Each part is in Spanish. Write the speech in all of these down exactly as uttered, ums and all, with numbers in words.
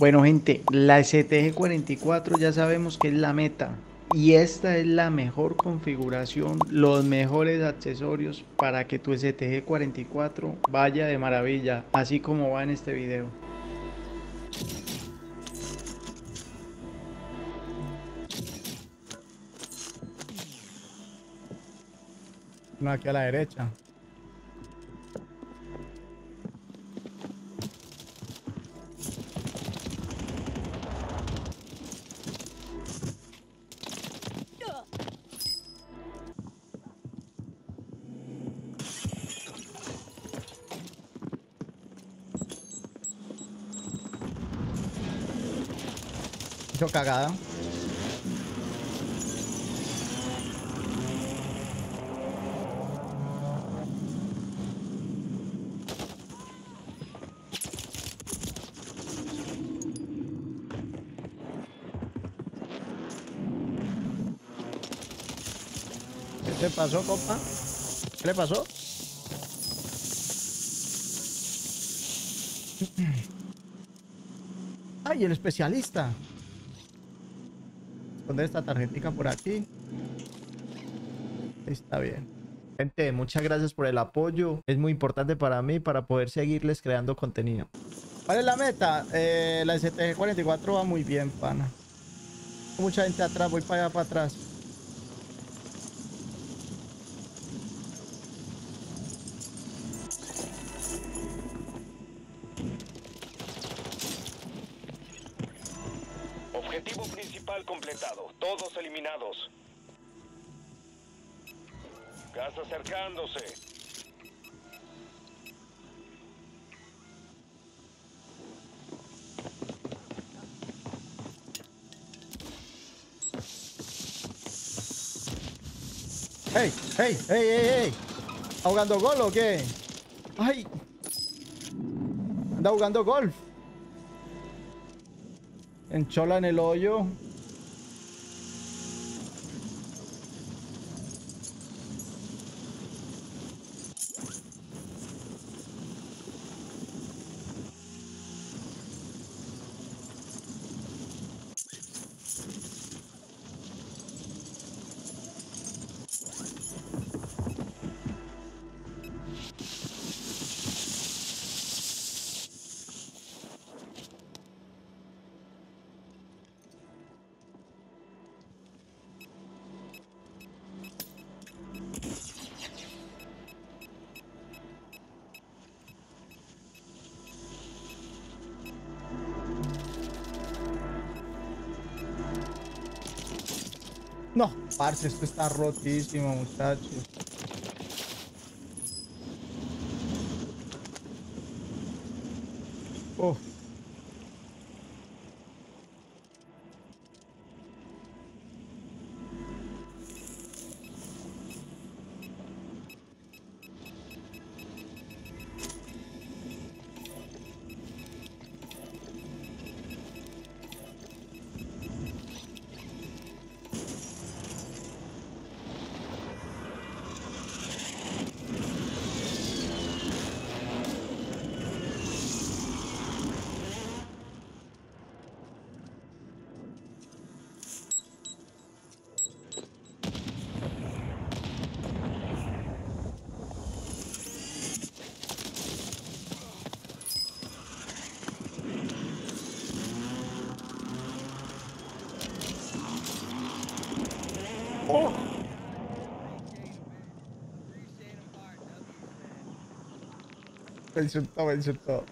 Bueno, gente, la S T G cuarenta y cuatro ya sabemos que es la meta. Y esta es la mejor configuración, los mejores accesorios para que tu S T G cuarenta y cuatro vaya de maravilla, así como va en este video. No, aquí a la derecha. Hizo cagada. ¿Qué te pasó, compa? ¿Qué le pasó? ¡Ay, el especialista! Esconder esta tarjetita por aquí. Está bien. Gente, muchas gracias por el apoyo. Es muy importante para mí para poder seguirles creando contenido. ¿Cuál es la meta? Eh, la S T G cuarenta y cuatro va muy bien, pana. Mucha gente atrás, voy para allá para atrás. Objetivo principal completado. Todos eliminados. Gas acercándose. ¡Hey! ¡Hey! ¡Hey! ¡Hey! ¡Hey! ¿Está jugando gol o qué? ¡Ay! Anda jugando golf. Enchola en el hoyo. No, parce, esto está rotísimo, muchachos. Uf. Oh. Me insultó, me insultó.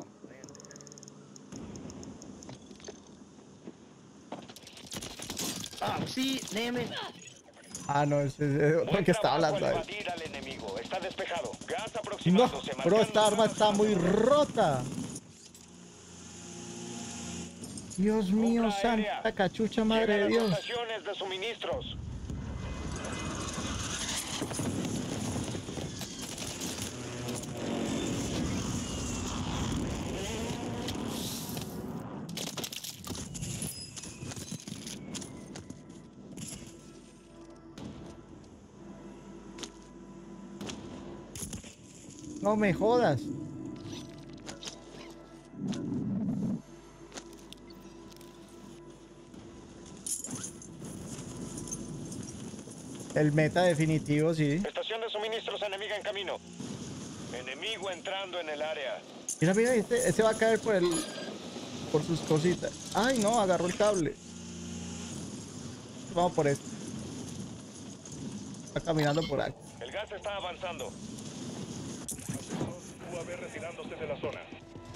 Oh, see, damn it. Ah, no, ese es otro Buen que estaba trabajo al hablando ahí. invadir al enemigo. Está despejado. Gas No, aproximándose. bro, Marcando esta arma zona está muy avanzada. rota. Dios mío, Compra aérea. santa cachucha, madre Llegan de las Dios. dotaciones de suministros. No me jodas. El meta definitivo, sí. Estación de suministros enemiga en camino. Enemigo entrando en el área. Mira, mira, este, este va a caer por el... por sus cositas. Ay, no, agarró el cable. Vamos por esto. Está caminando por aquí. El gas está avanzando. U A V retirándose de la zona.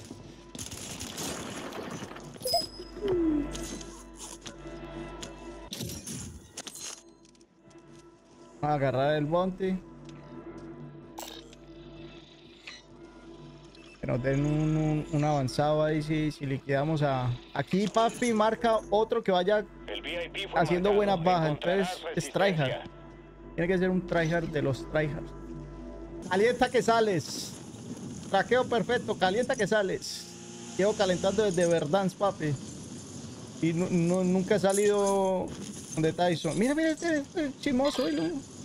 Vamos a agarrar el bounty. Que nos den un, un, un avanzado ahí si, si liquidamos a... Aquí, papi, marca otro que vaya El V I P fue haciendo marcado. buenas bajas. Encontrarás Entonces, es resistencia. tryhard. Tiene que ser un tryhard de los tryhards. Calienta que sales. Traqueo perfecto. Calienta que sales. Llevo calentando desde Verdansk, papi. Y no, no- nunca he salido de Tyson. Mira, mira, este, este chimoso. ¿Eh?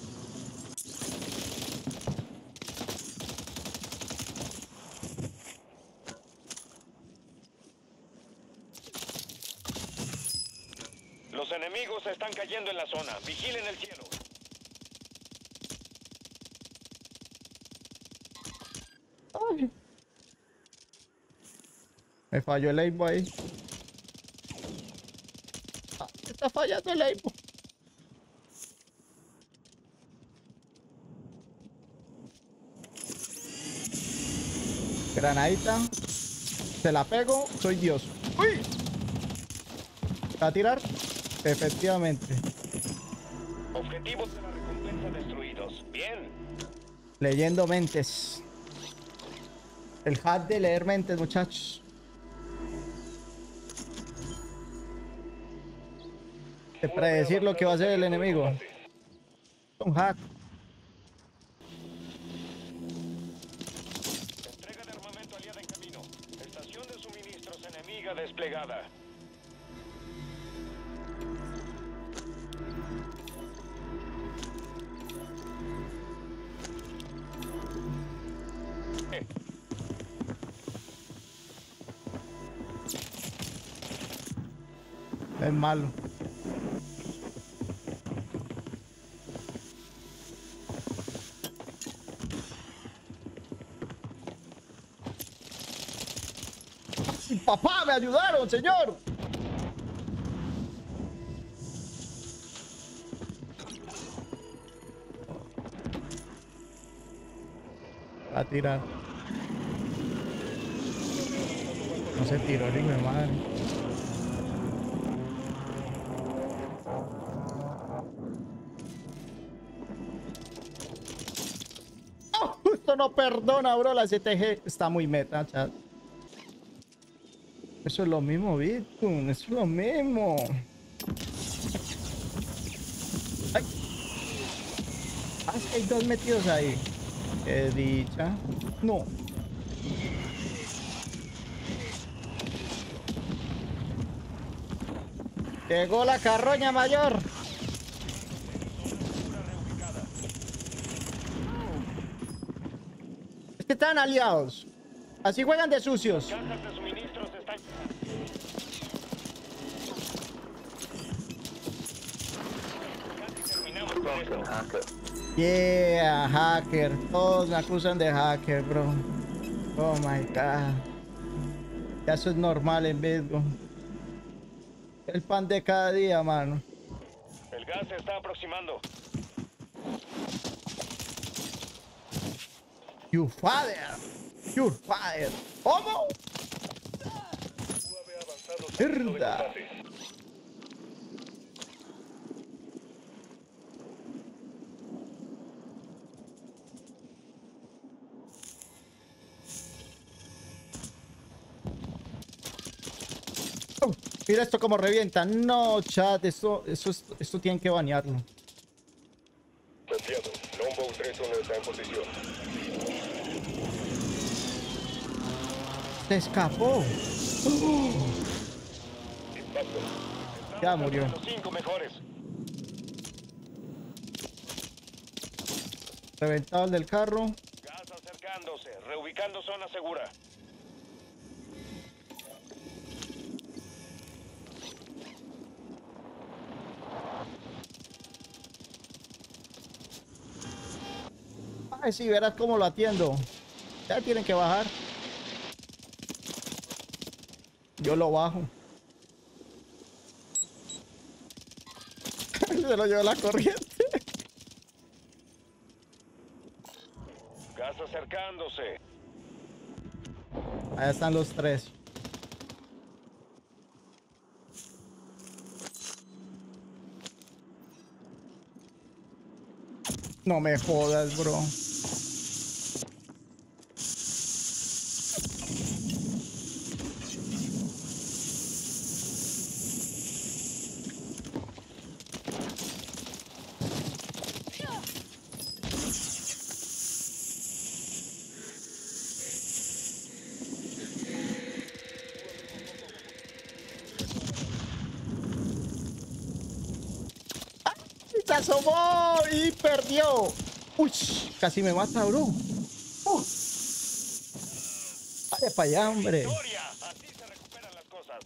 Los enemigos están cayendo en la zona. Vigilen el cielo. Ay. Me falló el aibo ahí. Ah, me está fallando el aibo. Granadita. Se la pego. Soy Dios. ¡Uy! ¿Va a tirar? Efectivamente. Objetivos de la recompensa destruidos. Bien. Leyendo mentes. El hack de leer mentes, muchachos. De predecir lo que va a hacer el enemigo. Un hack. Entrega de armamento aliada en camino. Estación de suministros enemiga desplegada. Eh, Es malo. ¡Ay, papá, me ayudaron, señor! Va a tirar. No se tiró, ni mi madre. ¡Oh! Esto no perdona, bro. La C T G está muy meta, chat. Eso es lo mismo, Bitcoin. Eso es lo mismo. ¡Ay! Ah, es que hay dos metidos ahí. Qué dicha. No. Llegó la carroña mayor. Es que están aliados. Así juegan de sucios. cajas de suministros están... Casi terminamos con esto. Yeah, hacker. Todos me acusan de hacker, bro. Oh my god. Ya eso es normal en Bitcoin. El pan de cada día, mano. El gas se está aproximando. You father. Your father. ¿Cómo? U A V avanzado saliendo de Mierda. combate. Oh, mira esto como revienta. No, chat. Esto, esto, es- esto tienen que banearlo. Copiado. Longbow tres uno está en posición. Se escapó. Impacto. Ya murió. Los cinco mejores. Reventado el del carro. Gas acercándose. Reubicando zona segura. Ay, sí, verás cómo lo atiendo. Ya tienen que bajar. Yo lo bajo. Se lo llevo la corriente. Gas acercándose. Ahí están los tres. No me jodas, bro. Se asomó y perdió. Uy, casi me mata, bro. Uh. Vaya para allá, hombre. Victoria. Así se recuperan las cosas.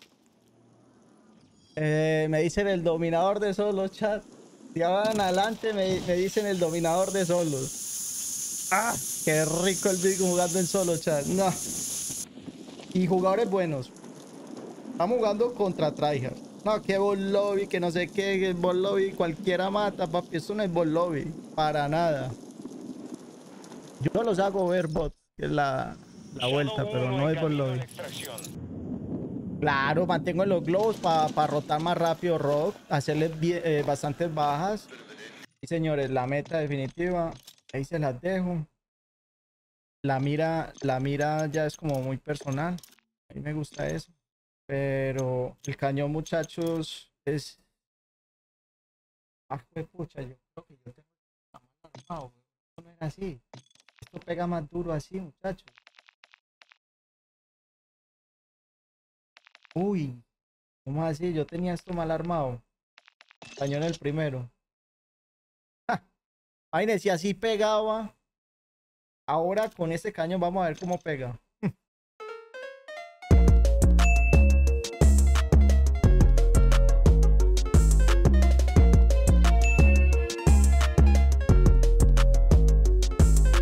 Eh, me dicen el dominador de solos, chat. Si van adelante, me, me dicen el dominador de solos. Ah, qué rico el Big jugando en solo, chat. No. Y jugadores buenos. Estamos jugando contra tryhard. No, que ball lobby, que no sé qué, que ball lobby, cualquiera mata, papi. Esto no es ball lobby, para nada. Yo no los hago ver bot, que es la, la vuelta, pero no es ball lobby. Claro, mantengo los globos para pa rotar más rápido rock, hacerles bien, eh, bastantes bajas. Y señores, la meta definitiva, ahí se las dejo. La mira, la mira ya es como muy personal. A mí me gusta eso. Pero el cañón, muchachos, es... Ah, fue pucha, yo creo que yo tengo la mano armado. Esto no era así. Esto pega más duro así, muchachos. Uy, ¿cómo así? Yo tenía esto mal armado. Cañón el primero. Imagínense, si así pegaba. Ahora con este cañón vamos a ver cómo pega.